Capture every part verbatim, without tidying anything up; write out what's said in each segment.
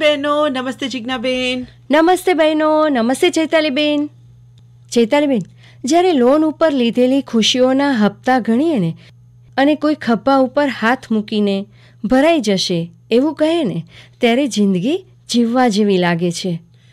બહેનો, નમસ્તે જિજ્ઞાબેન. નમસ્તે બહેનો, નમસ્તે ચૈતાલીબેન. ચૈતાલીબેન, જ્યારે લોન ઉપર લીધેલી ખુશીઓના હપ્તા ગણીએ ને અને કોઈ ખભા ઉપર હાથ મૂકીને ભરાઈ જશે એવું કહે ને ત્યારે જિંદગી જીવવા જેવી લાગે છે.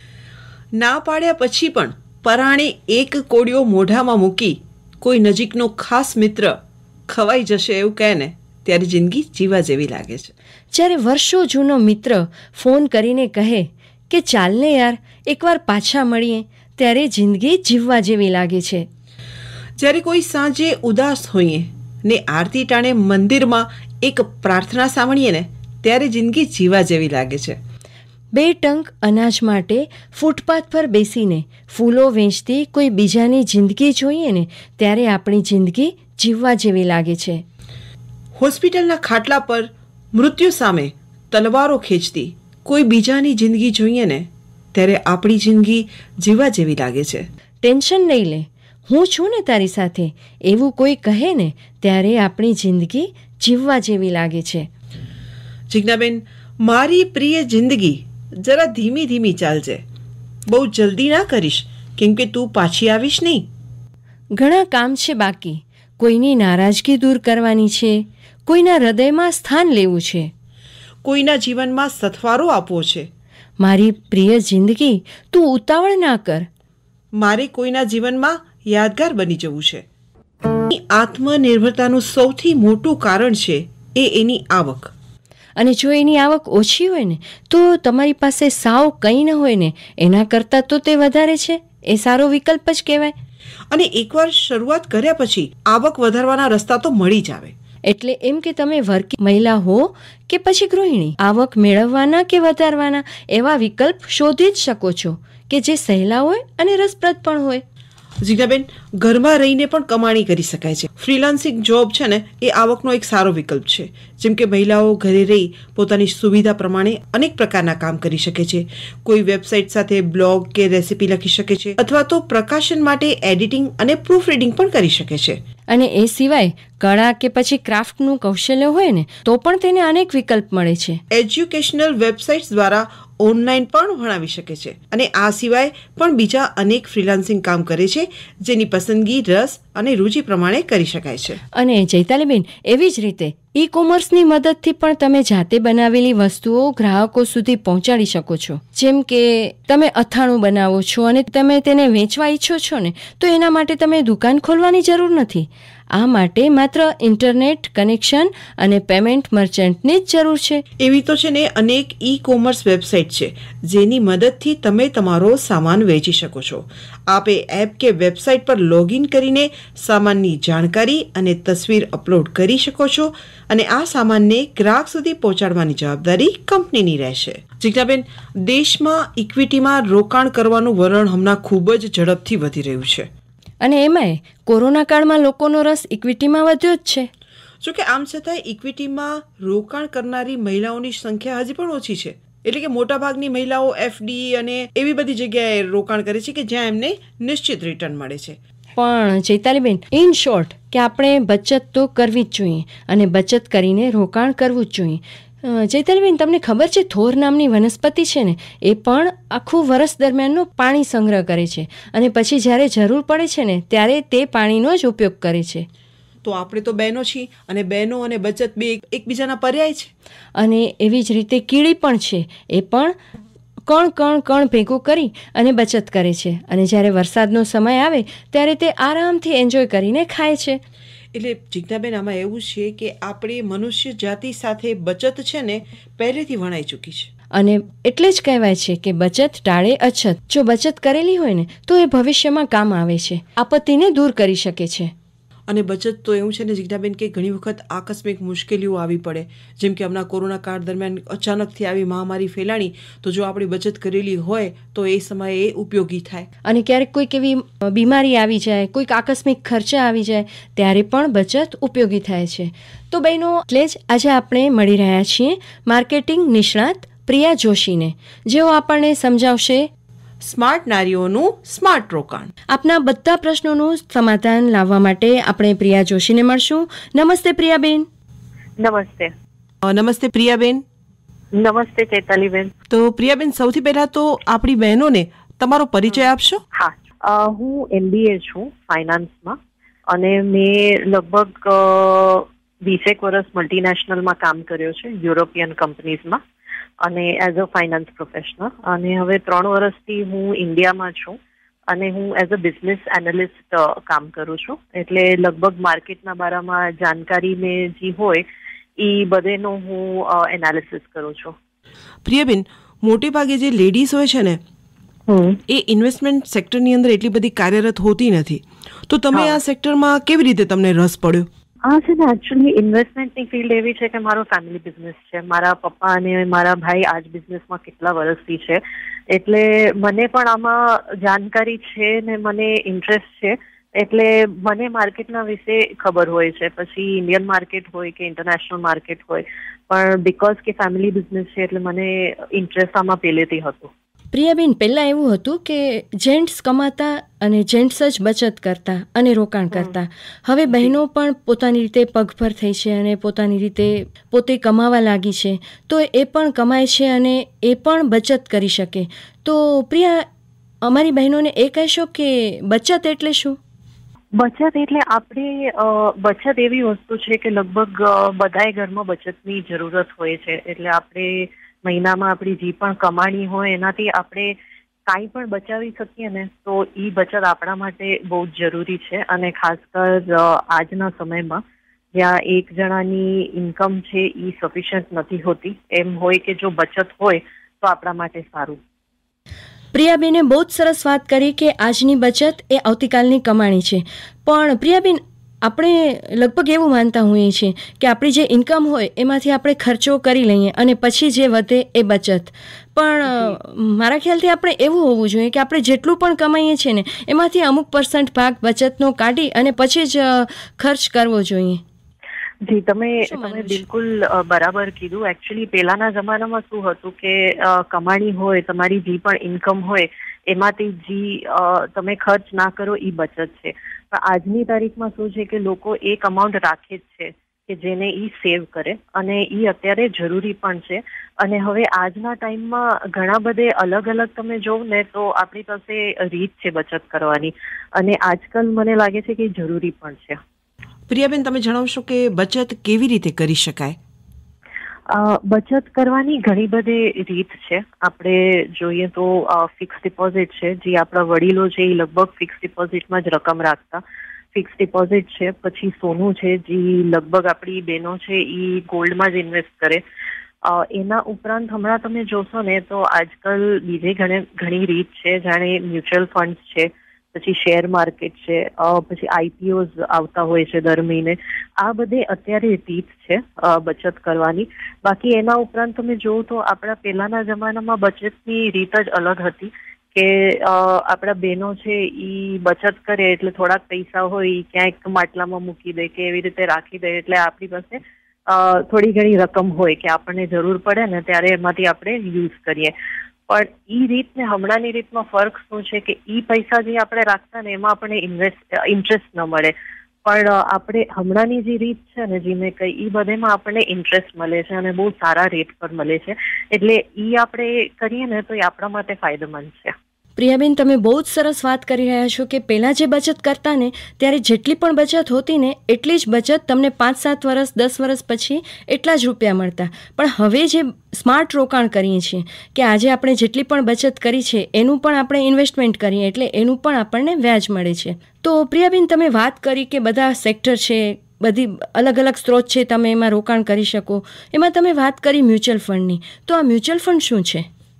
ના પાડ્યા પછી પણ પરાણે એક કોડિયો મોઢામાં મૂકી કોઈ નજીકનો ખાસ મિત્ર ખવાઈ જશે એવું કહે ને ત્યારે જિંદગી જીવા જેવી લાગે છે. જ્યારે વર્ષો જૂનો મિત્ર ફોન કરીને કહે કે ચાલને યાર એકવાર પાછા મળીએ ત્યારે જિંદગી જીવવા જેવી લાગે છે. જ્યારે કોઈ સાંજે ઉદાસ હોઈએ ને આરતી ટાણે મંદિરમાં એક પ્રાર્થના સાંભળીએ ને ત્યારે જિંદગી જીવા જેવી લાગે છે. બે ટંક અનાજ માટે ફૂટપાથ પર બેસીને ફૂલો વેચતી કોઈ બીજાની જિંદગી જોઈએ ને ત્યારે આપણી જિંદગી જીવવા જેવી લાગે છે. હોસ્પિટલના ખાટલા પર મૃત્યુ સામે તલવારો ખેંચતી કોઈ બીજાની જિંદગી જોઈએ ને ત્યારે આપણી જિંદગી જીવા જેવી લાગે છે. ટેન્શન નહીં લે, હું છું ને તારી સાથે એવું કોઈ કહે ને ત્યારે આપણી જિંદગી જીવવા જેવી લાગે છે. જિજ્ઞાબેન, મારી પ્રિય જિંદગી જરા ધીમી ધીમી ચાલજે, બહુ જલ્દી ના કરીશ કેમ કે તું પાછી આવીશ નહીં. ઘણા કામ છે બાકી, કોઈની નારાજગી દૂર કરવાની છે, કોઈના હૃદયમાં સ્થાન લેવું છે, કોઈના જીવનમાં સથવારો આપવો છે. મારી પ્રિય જિંદગી તું ઉતાવળ ના કર, મારે કોઈના જીવનમાં યાદગાર બની જવું છે. આત્મનિર્ભરતાનું સૌથી મોટું કારણ છે એ એની આવક. અને જો એની આવક ઓછી હોય ને તો તમારી પાસે સાવ કંઈ ન હોય ને એના કરતાં તો તે વધારે છે, એ સારો વિકલ્પ જ કહેવાય. અને એકવાર શરૂઆત કર્યા પછી આવક વધારવાના રસ્તા તો મળી જ આવે. એટલે એમ કે તમે વર્કિંગ મહિલા હો કે પછી ગૃહિણી, આવક મેળવવાના કે વધારવાના એવા વિકલ્પ શોધી જ શકો છો કે જે સહેલા હોય અને રસપ્રદ પણ હોય. જીગાબેન, ઘરમાં રહીને પણ કમાણી કરી શકાય છે. ફ્રીલાન્સિંગ જોબ છે ને એ આવકનો એક સારો વિકલ્પ છે. જેમ કે મહિલાઓ ઘરે રહી પોતાની સુવિધા પ્રમાણે અનેક પ્રકારના કામ કરી શકે છે. કોઈ વેબસાઇટ સાથે બ્લોગ કે રેસીપી લખી શકે છે અથવા તો પ્રકાશન માટે એડિટિંગ અને પ્રૂફ રીડિંગ પણ કરી શકે છે. અને એ સિવાય કળા કે પછી ક્રાફ્ટનું કૌશલ્ય હોય ને તો પણ તેને અનેક વિકલ્પ મળે છે. એજ્યુકેશનલ વેબસાઇટ્સ દ્વારા ઓનલાઈન પણ ભણાવી શકે છે. અને આ સિવાય પણ બીજા અનેક ફ્રીલાન્સિંગ કામ કરે છે જેની પસંદગી રસ અને રુચિ પ્રમાણે કરી શકાય છે. અને ચૈતાલીબેન, એવી જ રીતે ઈ કોમર્સની મદદથી પણ તમે જાતે બનાવેલી વસ્તુઓ ગ્રાહકો સુધી પહોંચાડી શકો છો. જેમ કે તમે અથાણું બનાવો છો અને તમે તેને વેચવા ઈચ્છો છો ને તો એના માટે તમે દુકાન ખોલવાની જરૂર નથી. આ માટે માત્ર ઇન્ટરનેટ કનેક્શન અને પેમેન્ટ મર્ચન્ટની જ જરૂર છે. એવી તો છે ને અનેક ઈ કોમર્સ વેબસાઇટ છે જેની મદદથી તમે તમારો સામાન વેચી શકો છો. આપ એ એપ કે વેબસાઇટ પર લોગિન કરીને સામાનની જાણકારી અને તસવીર અપલોડ કરી શકો છો અને આ સામાનને ગ્રાહક સુધી પહોંચાડવાની જવાબદારી કંપનીની રહેશે. જિજ્ઞાબેન, દેશમાં ઇક્વિટીમાં રોકાણ કરવાનું વલણ હમણાં ખૂબ જ ઝડપથી વધી રહ્યું છે. અને એમાંય કોરોના કાળમાં લોકોનો રસ ઇક્વિટીમાં વધ્યો જ છે. જોકે આમ છતાં ઇક્વિટીમાં રોકાણ કરનારી મહિલાઓની સંખ્યા હજી પણ ઓછી છે. એટલે કે મોટાભાગની મહિલાઓ એફડી અને એવી બધી જગ્યાએ રોકાણ કરે છે કે જ્યાં એમને નિશ્ચિત રિટર્ન મળે છે. પણ ચૈતાલીબેન, ઇન શોર્ટ કે આપણે બચત તો કરવી જ જોઈએ અને બચત કરીને રોકાણ કરવું જ જોઈએ. ચૈતાલીબેન, તમને ખબર છે થોર નામની વનસ્પતિ છે ને એ પણ આખું વર્ષ દરમિયાનનો પાણી સંગ્રહ કરે છે અને પછી જ્યારે જરૂર પડે છે ને ત્યારે તે પાણીનો જ ઉપયોગ કરે છે. તો આપણે તો બહેનો છીએ અને બહેનો અને બચત બે એકબીજાના પર્યાય છે. અને એવી જ રીતે કીડી પણ છે, એ પણ કણ કણ કણ ભેગું કરી અને બચત કરે છે અને જ્યારે વરસાદનો સમય આવે ત્યારે તે આરામથી એન્જોય કરીને ખાય છે. એટલે જિજ્ઞાબેન, આમાં એવું છે કે આપણે મનુષ્ય જાતિ સાથે બચત છે ને પહેલેથી વણાઈ ચૂકી છે. અને એટલે જ કહેવાય છે કે બચત ટાળે અછત. જો બચત કરેલી હોય ને તો એ ભવિષ્યમાં કામ આવે છે, આપત્તિને દૂર કરી શકે છે. અને બચત તો એવું છે ને જિજ્ઞાબેન કે ઘણી વખત આકસ્મિક મુશ્કેલીઓ આવી પડે. જેમ કે હમણાં કોરોના કાળ દરમિયાન અચાનકથી આવી મહામારી ફેલાણી તો જો આપણે બચત કરેલી હોય તો એ સમયે એ ઉપયોગી થાય. અને ક્યારેક કોઈક એવી બીમારી આવી જાય, કોઈક આકસ્મિક ખર્ચા આવી જાય ત્યારે પણ બચત ઉપયોગી થાય છે. તો બહેનો, એટલે જ આજે આપણે મળી રહ્યા છીએ માર્કેટિંગ નિષ્ણાત પ્રિયા જોશીને, જેઓ આપણને સમજાવશે સ્માર્ટ નારીઓનું સ્માર્ટ રોકાણ. આપના બધા પ્રશ્નોનું સમાધાન લાવવા માટે આપણે પ્રિયા જોશીને મળશું. નમસ્તે પ્રિયાબેન. નમસ્તે. નમસ્તે પ્રિયાબેન. નમસ્તે ચૈતાલીબેન. તો પ્રિયાબેન, સૌથી પહેલા તો આપણી બહેનોને તમારો પરિચય આપશો? હા, હું એમબીએ છું ફાઇનાન્સમાં અને મેં લગભગ વીસેક વર્ષ મલ્ટીનેશનલમાં કામ કર્યો છે, યુરોપિયન કંપનીઝમાં, અને એઝ અ ફાઇનાન્સ પ્રોફેશનલ. અને હવે ત્રણ વર્ષથી હું ઇન્ડિયામાં છું અને હું એઝ અ બિઝનેસ એનાલિસ્ટ કામ કરું છું. એટલે લગભગ માર્કેટના બારામાં જાણકારી મેં જે હોય એ બધેનો હું એનાલિસિસ કરું છું. પ્રિયાબેન, મોટે ભાગે જે લેડીઝ હોય છે ને એ ઇન્વેસ્ટમેન્ટ સેક્ટરની અંદર એટલી બધી કાર્યરત હોતી નથી. તો તમે આ સેક્ટરમાં કેવી રીતે તમને રસ પડ્યો? હા છે ને, એકચ્યુઅલી ઇન્વેસ્ટમેન્ટની ફિલ્ડ એવી છે કે મારો ફેમિલી બિઝનેસ છે. મારા પપ્પા અને મારા ભાઈ આ જ બિઝનેસમાં કેટલા વર્ષથી છે, એટલે મને પણ આમાં જાણકારી છે ને મને ઇન્ટરેસ્ટ છે. એટલે મને માર્કેટના વિશે ખબર હોય છે, પછી ઇન્ડિયન માર્કેટ હોય કે ઇન્ટરનેશનલ માર્કેટ હોય, પણ બીકોઝ કે ફેમિલી બિઝનેસ છે એટલે મને ઇન્ટરેસ્ટ આમાં પહેલેથી હતો. પ્રિયાબેન, પહેલાં એવું હતું કે જેન્ટ્સ કમાતા અને જેન્ટ્સ જ બચત કરતા અને રોકાણ કરતા. હવે બહેનો પણ પોતાની રીતે પગભર થઈ છે અને પોતાની રીતે પોતે કમાવા લાગી છે, તો એ પણ કમાય છે અને એ પણ બચત કરી શકે. તો પ્રિયા, અમારી બહેનોને એ કહેશો કે બચત એટલે શું? બચત એટલે આપણે બચત એવી વસ્તુ છે કે લગભગ બધાય ઘરમાં બચતની જરૂરત હોય છે. એટલે આપણે મહિનામાં આપણી જે પણ કમાણી હોય એનાથી આપણે કાંઈ પણ બચાવી શકીએ ને, તો એ બચત આપણા માટે બહુ જ જરૂરી છે. અને ખાસ કર આજના સમયમાં જ્યાં એક જણાની ઇન્કમ છે એ સફિશિયન્ટ નથી હોતી, એમ હોય કે જો બચત હોય તો આપણા માટે સારું. પ્રિયાબેને બહુ જ સરસ વાત કરી કે આજની બચત એ આવતીકાલની કમાણી છે. પણ પ્રિયાબેન, આપણે લગભગ એવું માનતા હોઈએ છીએ કે આપણી જે ઇન્કમ હોય એમાંથી આપણે ખર્ચો કરી લઈએ અને પછી જે વધે એ બચત. પણ મારા ખ્યાલથી આપણે એવું હોવું જોઈએ કે આપણે જેટલું પણ કમાઈએ છીએ ને એમાંથી અમુક પર્સન્ટ ભાગ બચતનો કાઢી અને પછી જ ખર્ચ કરવો જોઈએ. જી, તમે તમે બિલકુલ બરાબર કીધું. એકચ્યુઅલી પહેલાના જમાનામાં શું હતું કે કમાણી હોય, તમારી જે પણ ઇન્કમ હોય એમાંથી જે તમે ખર્ચ ના કરો એ બચત છે. પણ આજની તારીખમાં શું છે કે લોકો એક અમાઉન્ટ રાખે જ છે કે જેને એ સેવ કરે, અને એ અત્યારે જરૂરી પણ છે. અને હવે આજના ટાઈમમાં ઘણા બધે અલગ અલગ તમે જોવ ને તો આપણી પાસે રીત છે બચત કરવાની, અને આજકાલ મને લાગે છે કે જરૂરી પણ છે. પ્રિયાબેન, તમે જણાવશો કે બચત કેવી રીતે કરી શકાય? બચત કરવાની ઘણી બધી રીત છે. આપણે જોઈએ તો ફિક્સ ડિપોઝિટ છે, જે આપણા વડીલો છે એ લગભગ ફિક્સ ડિપોઝિટમાં જ રકમ રાખતા. ફિક્સ ડિપોઝિટ છે, પછી સોનું છે, જે લગભગ આપણી બહેનો છે એ ગોલ્ડમાં જ ઇન્વેસ્ટ કરે. એના ઉપરાંત હમણાં તમે જોશો ને તો આજકાલ બીજી ઘણી ઘણી રીત છે, જાણે મ્યુચ્યુઅલ ફંડ છે, પછી શેર માર્કેટ છે, પછી આઈપીઓઝ આવતા હોય છે દર મહિને. આ બધે અત્યારે રીત છે બચત કરવાની. બાકી એના ઉપરાંત તમે જોવો તો આપણા પહેલાના જમાનામાં બચતની રીત જ અલગ હતી કે આપણા બહેનો છે એ બચત કરે એટલે થોડાક પૈસા હોય એ ક્યાંક માટલામાં મૂકી દે કે એવી રીતે રાખી દે, એટલે આપણી પાસે થોડી ઘણી રકમ હોય કે આપણને જરૂર પડે ને ત્યારે એમાંથી આપણે યુઝ કરીએ. પણ ઈ રીત ને હમણાંની રીતમાં ફર્ક શું છે કે ઈ પૈસા જે આપણે રાખતા ને એમાં આપણને ઇન્વેસ્ટ ઇન્ટરેસ્ટ ન મળે, પણ આપણે હમણાંની જે રીત છે ને જે મેં કહી એ બધેમાં આપણને ઇન્ટરેસ્ટ મળે છે અને બહુ સારા રેટ પર મળે છે. એટલે ઈ આપણે કરીએ ને તો એ આપણા માટે ફાયદેમંદ છે. પ્રિયાબેન, તમે બહુ જ સરસ વાત કરી રહ્યા છો કે પહેલાં જે બચત કરતા ને ત્યારે જેટલી પણ બચત હોતી ને એટલી જ બચત તમને પાંચ સાત વર્ષ દસ વર્ષ પછી એટલા જ રૂપિયા મળતા. પણ હવે જે સ્માર્ટ રોકાણ કરીએ છીએ કે આજે આપણે જેટલી પણ બચત કરી છે એનું પણ આપણે ઇન્વેસ્ટમેન્ટ કરીએ એટલે એનું પણ આપણને વ્યાજ મળે છે. તો પ્રિયાબેન, તમે વાત કરી કે બધા સેક્ટર છે, બધી અલગ અલગ સ્ત્રોત છે, તમે એમાં રોકાણ કરી શકો. એમાં તમે વાત કરી મ્યુચ્યુઅલ ફંડની, તો આ મ્યુચ્યુઅલ ફંડ શું છે?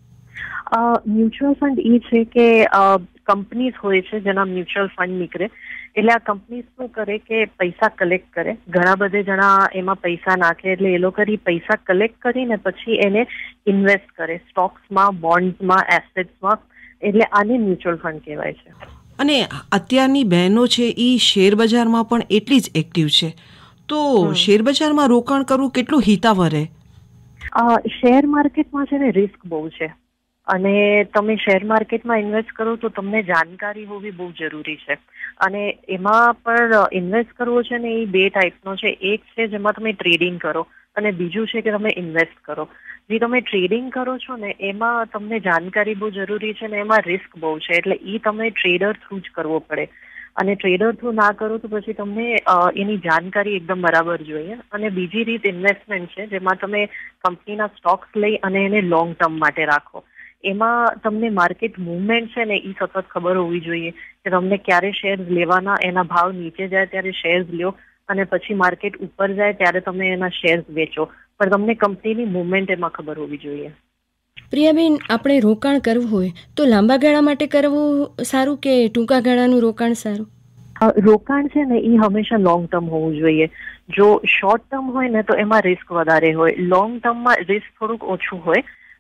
મ્યુચ્યુઅલ ફંડ એ છે કે કંપનીઝ હોય છે જેના મ્યુચ્યુઅલ ફંડ નીકળે. એટલે આ કંપની શું કરે કે પૈસા કલેક્ટ કરે, ઘણા બધે જણા એમાં પૈસા નાખે, એટલે એ લોકો પૈસા કલેક્ટ કરીને પછી એને ઇન્વેસ્ટ કરે સ્ટોક્સમાં, બોન્ડ્સમાં, એસેટ્સમાં. એટલે આને મ્યુચ્યુઅલ ફંડ કહેવાય છે. અને અત્યારની બહેનો છે એ શેર બજારમાં પણ એટલી જ એક્ટિવ છે, તો શેર બજારમાં રોકાણ કરવું કેટલું હિતાવહ રહે? શેર માર્કેટમાં છે ને રિસ્ક બહુ છે. અને તમે શેર માર્કેટમાં ઇન્વેસ્ટ કરો તો તમને જાણકારી હોવી બહુ જરૂરી છે. અને એમાં પણ ઇન્વેસ્ટ કરવો છે ને એ બે ટાઈપનો છે. એક છે જેમાં તમે ટ્રેડિંગ કરો અને બીજું છે કે તમે ઇન્વેસ્ટ કરો. જે તમે ટ્રેડિંગ કરો છો ને એમાં તમને જાણકારી બહુ જરૂરી છે ને એમાં રિસ્ક બહુ છે, એટલે એ તમે ટ્રેડર થ્રુ જ કરવો પડે. અને ટ્રેડર થ્રુ ના કરો તો પછી તમને એની જાણકારી એકદમ બરાબર જોઈએ. અને બીજી રીત ઇન્વેસ્ટમેન્ટ છે જેમાં તમે કંપનીના સ્ટોક્સ લઈ અને એને લોંગ ટર્મ માટે રાખો. એમાં તમને માર્કેટ મુવમેન્ટ છે ને એ સતત ખબર હોવી જોઈએ કે તમને ક્યારે શેર લેવાના, એના ભાવ નીચે જાય ત્યારે શેર્સ લ્યો અને પછી માર્કેટ ઉપર જાય ત્યારે તમે એના શેર્સ વેચો. પણ તમને કંપનીની મુવમેન્ટ એમાં ખબર હોવી જોઈએ. પ્રિયાબેન, આપણે રોકાણ કરવું હોય તો લાંબા ગાળા માટે કરવું સારું કે ટૂંકા ગાળાનું રોકાણ સારું? રોકાણ છે ને એ હંમેશા લોંગ ટર્મ હોવું જોઈએ. જો શોર્ટ ટર્મ હોય ને તો એમાં રિસ્ક વધારે હોય, લોંગ ટર્મમાં રિસ્ક થોડુંક ઓછું હોય.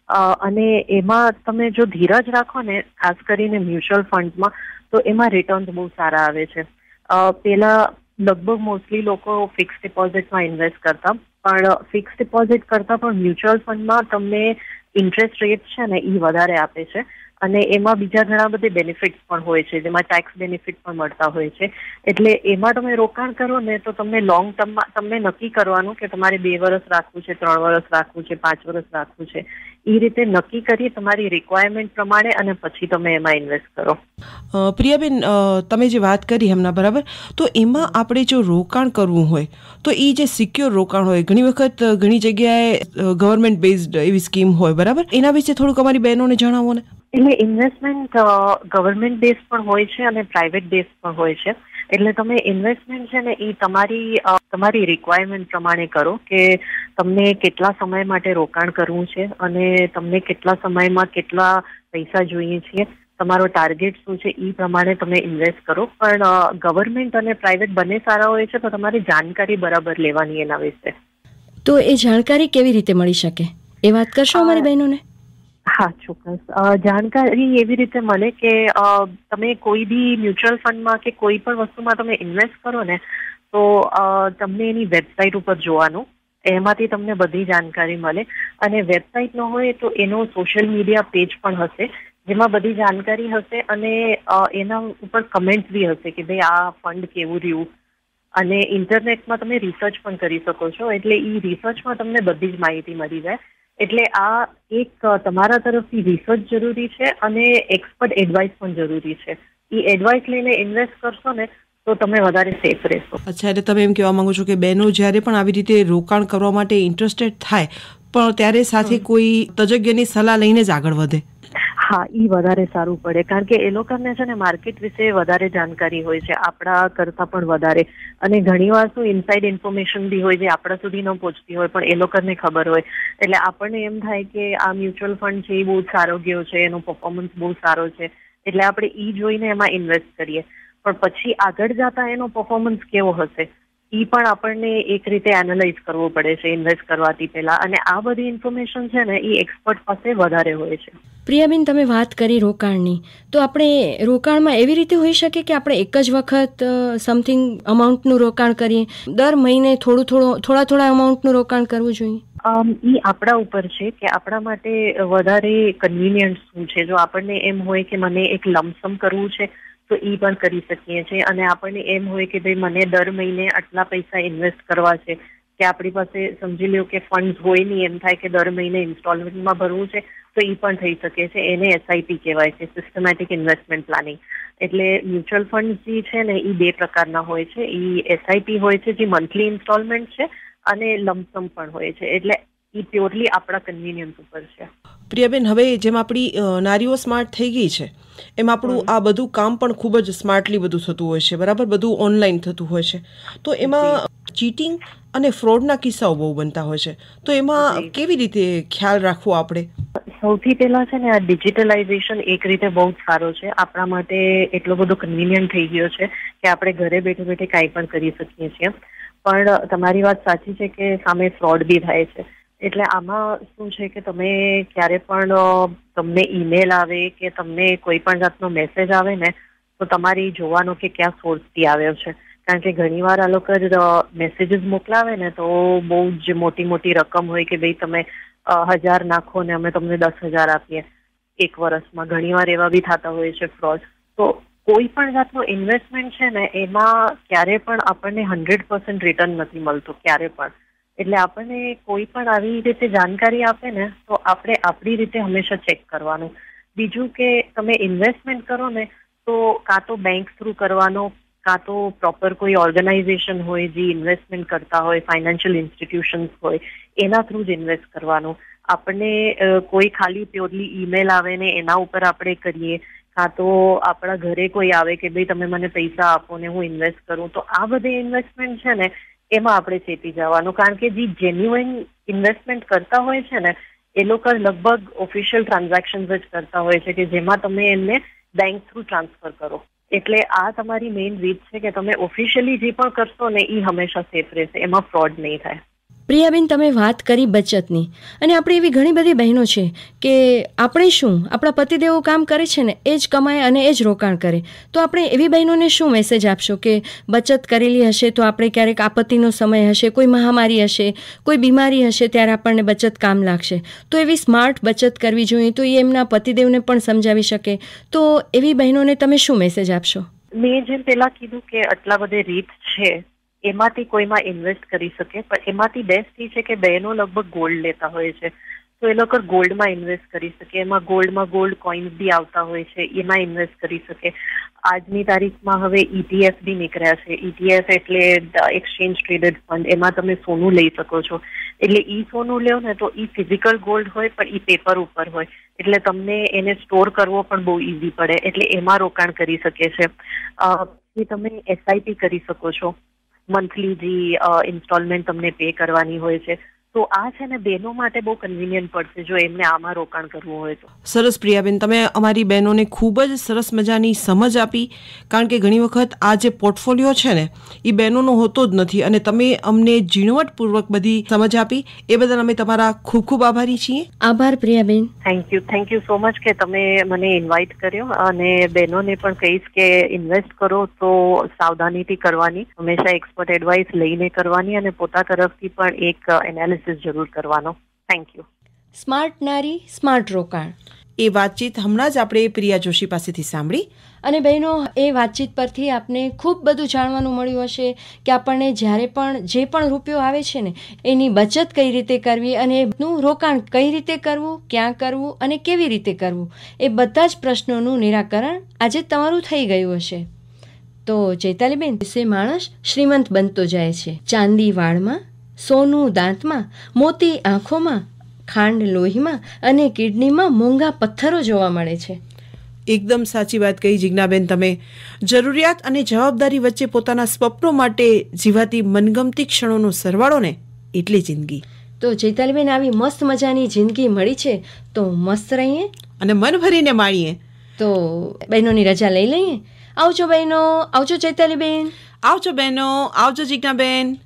અને એમાં તમે જો ધીરજ રાખો ને, ખાસ કરીને મ્યુચ્યુઅલ ફંડમાં, તો એમાં રિટર્ન્સ બહુ સારા આવે છે. પેલા લગભગ મોસ્ટલી લોકો ફિક્સ ડિપોઝિટમાં ઇન્વેસ્ટ કરતા, પણ ફિક્સ ડિપોઝિટ કરતા પણ મ્યુચ્યુઅલ ફંડમાં તમને ઇન્ટરેસ્ટ રેટ છે ને એ વધારે આપે છે. અને એમાં બીજા ઘણા બધા બેનિફિટ્સ પણ હોય છે, જેમાં ટેક્સ બેનિફિટ પણ મળતા હોય છે. એટલે એમાં તમે રોકાણ કરો ને તો તમને લોંગ ટર્મમાં તમને નક્કી કરવાનું કે તમારે બે વર્ષ રાખવું છે, ત્રણ વર્ષ રાખવું છે, પાંચ વર્ષ રાખવું છે. એ રીતે નક્કી કરી તમારી રિક્વાયરમેન્ટ પ્રમાણે અને પછી તમે એમાં ઇન્વેસ્ટ કરો. પ્રિયાબેન, તમે જે વાત કરી હમણાં, બરાબર, તો એમાં આપણે જો રોકાણ કરવું હોય તો એ જે સિક્યોર રોકાણ હોય, ઘણી વખત ઘણી જગ્યાએ ગવર્મેન્ટ બેઝડ એવી સ્કીમ હોય, બરાબર, એના વિશે થોડુંક અમારી બહેનોને જણાવો ને. એટલે ઇન્વેસ્ટમેન્ટ ગવર્મેન્ટ બેઝ પણ હોય છે અને પ્રાઇવેટ બેઝ પણ હોય છે. એટલે તમે ઇન્વેસ્ટમેન્ટ છે ને એ તમારી તમારી રિક્વાયરમેન્ટ પ્રમાણે કરો કે તમને કેટલા સમય માટે રોકાણ કરવું છે અને તમને કેટલા સમયમાં કેટલા પૈસા જોઈએ છે, તમારો ટાર્ગેટ શું છે, એ પ્રમાણે તમે ઇન્વેસ્ટ કરો. પણ ગવર્મેન્ટ અને પ્રાઇવેટ બંને સારા હોય છે, તો તમારી જાણકારી બરાબર લેવાની એના વિશે. તો એ જાણકારી કેવી રીતે મળી શકે એ વાત કરશો અમારી બહેનોને? હા, ચોક્કસ. જાણકારી એવી રીતે મળે કે તમે કોઈ બી મ્યુચ્યુઅલ ફંડમાં કે કોઈ પણ વસ્તુમાં તમે ઇન્વેસ્ટ કરો ને તો તમને એની વેબસાઇટ ઉપર જોવાનું, એમાંથી તમને બધી જાણકારી મળે. અને વેબસાઇટ ન હોય તો એનો સોશિયલ મીડિયા પેજ પણ હશે જેમાં બધી જાણકારી હશે અને એના ઉપર કમેન્ટ બી હશે કે ભાઈ આ ફંડ કેવું રહ્યું. અને ઇન્ટરનેટમાં તમે રિસર્ચ પણ કરી શકો છો, એટલે એ રિસર્ચમાં તમને બધી જ માહિતી મળી જાય. એટલે આ એક તમારા તરફથી રિસર્ચ જરૂરી છે અને એક્સપર્ટ એડવાઇસ પણ જરૂરી છે. એ એડવાઇસ લઈને ઇન્વેસ્ટ કરશો ને તો તમે વધારે સેફ રહેશો. અચ્છા, એટલે તમે એમ કહેવા માંગો છો કે બહેનો જ્યારે પણ આવી રીતે રોકાણ કરવા માટે ઇન્ટરેસ્ટેડ થાય પણ ત્યારે સાથે કોઈ તજજ્ઞની સલાહ લઈને જ આગળ વધે. હા, એ વધારે સારું પડે, કારણ કે એ લોકોને છે ને માર્કેટ વિશે વધારે જાણકારી હોય છે, આપણા કરતાં પણ વધારે. અને ઘણીવાર શું ઇનસાઇડ ઇન્ફોર્મેશન બી હોય જે આપણા સુધી ન પહોંચતી હોય પણ એ લોકોને ખબર હોય. એટલે આપણને એમ થાય કે આ મ્યુચ્યુઅલ ફંડ છે એ બહુ સારો ગયો છે, એનો પરફોર્મન્સ બહુ સારો છે, એટલે આપણે ઈ જોઈને એમાં ઇન્વેસ્ટ કરીએ. પણ પછી આગળ જતા એનો પરફોર્મન્સ કેવો હશે ઈ પણ આપણને એક રીતે એનાલાઇઝ કરવો પડે છે ઇન્વેસ્ટ કરવાથી પહેલા. અને આ બધી ઇન્ફોર્મેશન છે ને એ એક્સપર્ટ પાસે વધારે હોય છે. પ્રિયાબેન, તમે વાત કરી રોકાણની, તો આપણે રોકાણમાં એવી રીતે હોઈ શકે કે આપણે એક જ વખત સમથિંગ અમાઉન્ટનું રોકાણ કરીએ, દર મહિને થોડું થોડું થોડા થોડા અમાઉન્ટનું રોકાણ કરવું જોઈએ? ઈ આપણા ઉપર છે કે આપણા માટે વધારે કન્વિનિયન્ટ શું છે. જો આપણને એમ હોય કે મને એક લમસમ કરવું છે તો ઈ પણ કરી શકીએ છીએ. અને આપણને એમ હોય કે ભાઈ મને દર મહિને આટલા પૈસા ઇન્વેસ્ટ કરવા છે, કે આપણી પાસે સમજી લ્યો કે ફંડ હોય નહીં, એમ થાય કે દર મહિને ઇન્સ્ટોલમેન્ટમાં ભરવું છે, તો એ પણ થઈ શકે છે. એને એસઆઈપી કહેવાય છે, સિસ્ટમેટિક ઇન્વેસ્ટમેન્ટ પ્લાનિંગ. એટલે મ્યુચ્યુઅલ ફંડ જે છે ને એ બે પ્રકારના હોય છે. એ એસઆઈપી હોય છે જે મંથલી ઇન્સ્ટોલમેન્ટ છે અને લમસમ પણ હોય છે. એટલે એ પ્યોરલી આપણા કન્વિનિયન્સ ઉપર છે. પ્રિયાબેન, હવે જેમ આપણી નારીઓ સ્માર્ટ થઈ ગઈ છે એમ આપણું આ બધું કામ પણ ખૂબ જ સ્માર્ટલી બધું થતું હોય છે, બરાબર, બધું ઓનલાઈન થતું હોય છે. તો એમાં ચીટિંગ અને ફ્રોડના કિસ્સાઓ બહુ બનતા હોય છે, તો એમાં કેવી રીતે ખ્યાલ રાખવો આપણે? સૌથી પહેલા છે ને આ ડિજિટલાઇઝેશન એક રીતે બહુ જ સારો છે, આપણા માટે એટલો બધો કન્વિનિયન્ટ થઈ ગયો છે કે આપણે ઘરે બેઠે બેઠે કાંઈ પણ કરી શકીએ છીએ. પણ તમારી વાત સાચી છે કે સામે ફ્રોડ બી થાય છે. એટલે આમાં શું છે કે તમે ક્યારે પણ તમને ઈમેલ આવે કે તમને કોઈ પણ જાતનો મેસેજ આવે ને તો તમારે જોવાનો કે ક્યાં સોર્સથી આવ્યો છે. કારણ કે ઘણીવાર આ લોકો મેસેજીસ મોકલાવે ને તો બહુ જ મોટી મોટી રકમ હોય કે ભાઈ તમે હજાર નાખો ને અમે તમને દસ હજાર આપીએ. એક વર્ષમાં. ઘણીવાર એવા બી થતા હોય છે ફ્રોડ. તો કોઈ પણ જાતનું ઇન્વેસ્ટમેન્ટ છે ને એમાં ક્યારે પણ આપણને હંડ્રેડ પર્સન્ટ રિટર્ન નથી મળતું, ક્યારે પણ. એટલે આપણને કોઈ પણ આવી રીતે જાણકારી આપે ને તો આપણે આપણી રીતે હંમેશા ચેક કરવાનું. બીજું કે તમે ઇન્વેસ્ટમેન્ટ કરો ને તો કાં તો બેંક થ્રુ કરવાનો, કાં તો પ્રોપર કોઈ ઓર્ગેનાઇઝેશન હોય જે ઇન્વેસ્ટમેન્ટ કરતા હોય, ફાઇનાન્શિયલ ઇન્સ્ટિટ્યુશન્સ હોય, એના થ્રુ જ ઇન્વેસ્ટ કરવાનું. આપણને કોઈ ખાલી પ્યોરલી ઈમેલ આવે ને એના ઉપર આપણે કરીએ, કાં તો આપણા ઘરે કોઈ આવે કે ભાઈ તમે મને પૈસા આપો ને હું ઇન્વેસ્ટ કરું, તો આ બધી ઇન્વેસ્ટમેન્ટ છે ને એમાં આપણે ચેતી જવાનું. કારણ કે જે જેન્યુઇન ઇન્વેસ્ટમેન્ટ કરતા હોય છે ને એ લોકો લગભગ ઓફિશિયલ ટ્રાન્ઝેક્શન્સ જ કરતા હોય છે કે જેમાં તમે એમને બેંક થ્રુ ટ્રાન્સફર કરો. એટલે આ તમારી મેઇન રીત છે કે તમે ઓફિશિયલી જે પણ કરશો ને એ હંમેશા સેફ રહેશે, એમાં ફ્રોડ નહીં થાય. પ્રિયાબેન, તમે વાત કરી બચતની, અને આપણે એવી ઘણી બધી બહેનો છે કે આપણે શું આપણા પતિદેવો કામ કરે છે ને એ જ કમાય અને એ જ રોકાણ કરે, તો આપણે એવી બહેનોને શું મેસેજ આપશો કે બચત કરેલી હશે તો આપણે ક્યારેક આપત્તિનો સમય હશે, કોઈ મહામારી હશે, કોઈ બીમારી હશે ત્યારે આપણને બચત કામ લાગશે, તો એવી સ્માર્ટ બચત કરવી જોઈએ, તો એ એમના પતિદેવને પણ સમજાવી શકે, તો એવી બહેનોને તમે શું મેસેજ આપશો? મેં જેમ પેલા કીધું કે આટલા બધે રીત છે, એમાંથી કોઈમાં ઇન્વેસ્ટ કરી શકે, પણ એમાંથી બેસ્ટ એ છે કે બહેનો લગભગ ગોલ્ડ લેતા હોય છે, તો એ લોકો ગોલ્ડમાં ઇન્વેસ્ટ કરી શકે. એમાં ગોલ્ડમાં ગોલ્ડ કોઇન્સ બી આવતા હોય છે, એમાં ઇન્વેસ્ટ કરી શકે. આજની તારીખમાં હવે ઈટીએફ બી નીકળ્યા છે. ઈટીએફ એટલે એક્સચેન્જ ટ્રેડેડ ફંડ, એમાં તમે સોનું લઈ શકો છો. એટલે ઈ સોનું લ્યો ને તો ઈ ફિઝિકલ ગોલ્ડ હોય પણ ઈ પેપર ઉપર હોય, એટલે તમને એને સ્ટોર કરવો પણ બહુ ઈઝી પડે, એટલે એમાં રોકાણ કરી શકે છે. પછી તમે એસઆઈપી કરી શકો છો, મંથલી જે ઇન્સ્ટોલમેન્ટ તમને પે કરવાની હોય છે. તો આ છે ને બહેનો માટે બહુ કન્વિનિયન્ટ પડશે જો એમને આમાં રોકાણ કરવું હોય તો. સરસ પ્રિયાબેન, તમે અમારી બહેનોને ખૂબ જ સરસ મજાની સમજ આપી. કારણ કે ઘણી વખત આ જે પોર્ટફોલિયો છે ને એ બહેનોનો હોતો જ નથી, અને તમે અમને ઝીણવટપૂર્વક બધી સમજ આપી એ બદલ અમે તમારા ખૂબ ખૂબ આભારી છીએ. આભાર Priyaben. Thank you thank you so much કે તમે મને ઇન્વાઇટ કર્યો, અને બહેનોને પણ કહીશ કે ઇન્વેસ્ટ કરો તો સાવધાનીથી કરવાની, હંમેશા એક્સપર્ટ એડવાઇસ લઈને કરવાની, અને પોતા તરફથી પણ એક એનાલિસિસ જરૂર કરવાનો. Thank you. સ્માર્ટ નારી સ્માર્ટ રોકાણ, એ વાતચીત હમણાં જ આપણે પ્રિયા જોશી પાસેથી સાંભળી. અને બહેનો, એ વાતચીત પરથી આપને ખૂબ બધું જાણવાનું મળ્યું હશે કે આપણને જ્યારે પણ જે પણ રૂપિયો આવે છે ને એની બચત કઈ રીતે કરવી, અને એનું રોકાણ કઈ રીતે કરવું, ક્યાં કરવું અને કેવી રીતે કરવું, એ બધા જ પ્રશ્નોનું નિરાકરણ આજે તમારું થઈ ગયું હશે. તો ચૈતાલીબેન, સે માણસ શ્રીમંત બનતો જાય છે. ચાંદી વાળમાં, સોનું દાંતમાં, મોતી આંખોમાં, ખાંડ લોહીમાં અને કિડનીમાં મોંઘા પથ્થરો જોવા મળે છે. એકદમ સાચી વાત કહી જિજ્ઞાબેન તમે. જરૂરિયાત અને જવાબદારી વચ્ચે પોતાના સ્વપ્નો માટે જીવાતી મનગમતી ક્ષણોનો સરવાળો ને એટલે જિંદગી. તો ચૈતાલીબેન, આવી મસ્ત મજાની જિંદગી મળી છે તો મસ્ત રહીએ અને મન ભરીને માણીએ. તો બહેનોની રજા લઈ લઈએ. આવજો બહેનો. આવજો ચૈતાલીબેન. આવજો બહેનો. આવજો જિજ્ઞાબેન.